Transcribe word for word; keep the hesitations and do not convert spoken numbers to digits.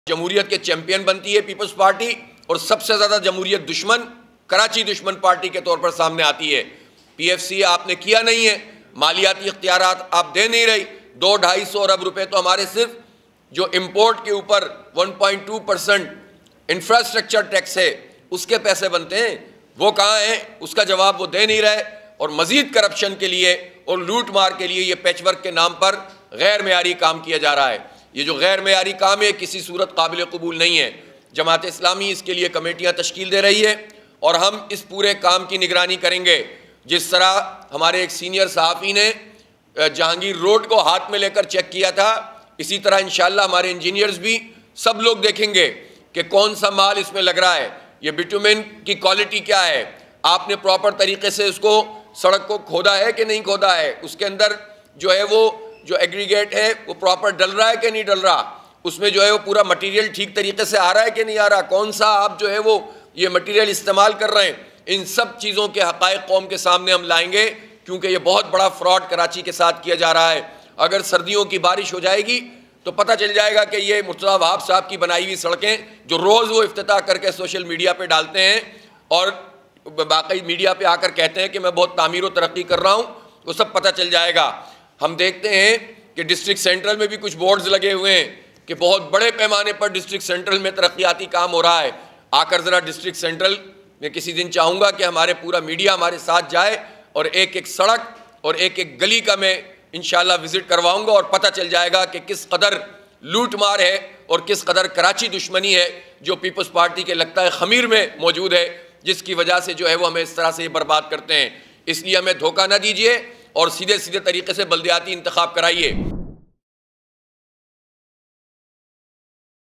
جمہوریت کے چیمپئن بنتی ہے پیپلز پارٹی، اور سب سے زیادہ جمہوریت دشمن، کراچی دشمن پارٹی کے طور پر سامنے آتی ہے۔ پی ایف سی آپ نے کیا نہیں ہے، مالیاتی اختیارات آپ دے نہیں رہی، دو ڈھائی سو ارب روپے تو ہمارے صرف جو امپورٹ کے اوپر one point two percent infrastructure tax ہے اس کے پیسے بنتے ہیں، وہ کہاں ہیں؟ اس کا جواب وہ دے نہیں رہے، اور مزید کرپشن کے لیے اور لوٹ مار کے لیے یہ پیچ ورک کے نام پر غیر معیاری کام کیا جا رہا ہے۔ یہ جو غیر معیاری کام ہے کسی صورت قابل قبول نہیں ہے۔ جماعت اسلامی اس کے لیے کمیٹیاں تشکیل دے رہی ہے اور ہم اس پورے کام کی نگرانی کریں گے۔ جس طرح ہمارے ایک سینئر صحافی نے جہانگیر روڈ کو ہاتھ میں لے کر چیک کیا تھا، اسی طرح انشاءاللہ ہمارے انجینئرز بھی سب لوگ دیکھیں گے کہ کون سا مال اس میں لگ رہا ہے، یہ بٹومن کی کوالٹی کیا ہے، آپ نے پراپر طریقے سے اس کو سڑک کو کھودا ہے کہ نہیں کھودا ہے، اس کے اندر جو ہے وہ جو ایگریگیٹ ہے وہ پراپر ڈل رہا ہے کہ نہیں ڈل رہا، اس میں جو ہے وہ پورا مٹیریل ٹھیک طریقے سے آ رہا ہے کہ نہیں آ رہا، کون سا آپ جو ہے وہ یہ مٹیریل استعمال کر رہے ہیں۔ ان سب چیزوں کے حقائق قوم کے سامنے ہم لائیں گے، کیونکہ یہ بہت بڑا فراڈ کراچی کے ساتھ کیا جا رہا ہے۔ اگر سردیوں کی بارش ہو جائے گی تو پتہ چل جائے گا کہ یہ مرتضیٰ وہاب صاحب کی بنائی ہوئی سڑکیں جو روز وہ افتتاح کر کے سوشل میڈیا پہ ڈالتے ہیں اور باقی میڈیا پہ آ کر کہتے ہیں کہ میں بہت تعمیر و ترقی کر رہا ہوں، وہ سب پتہ چل جائے گا۔ ہم دیکھتے ہیں کہ ڈسٹرکٹ سینٹرل میں بھی کچھ بورڈز لگے ہوئے ہیں کہ بہت بڑے پیمانے پر ڈسٹرکٹ سینٹرل میں ترقیاتی کام ہو رہا ہے۔ آ کر ذرا ڈسٹرکٹ سینٹرل میں کسی دن چاہوں گا کہ ہمارے پورا میڈیا ہمارے ساتھ جائے اور ایک ایک سڑک اور ایک ایک گلی کا میں انشاءاللہ وزٹ کرواؤں گا، اور پتہ چل جائے گا کہ کس قدر لوٹ مار ہے اور کس قدر کراچی دشمنی ہے جو پیپلز پارٹی کے لگتا ہے خمیر میں موجود ہے، جس کی وجہ سے جو ہے وہ ہمیں اس طرح سے برباد کرتے ہیں۔ اس لیے ہمیں دھوکہ نہ دیجیے اور سیدھے سیدھے طریقے سے بلدیاتی انتخاب کرائیے۔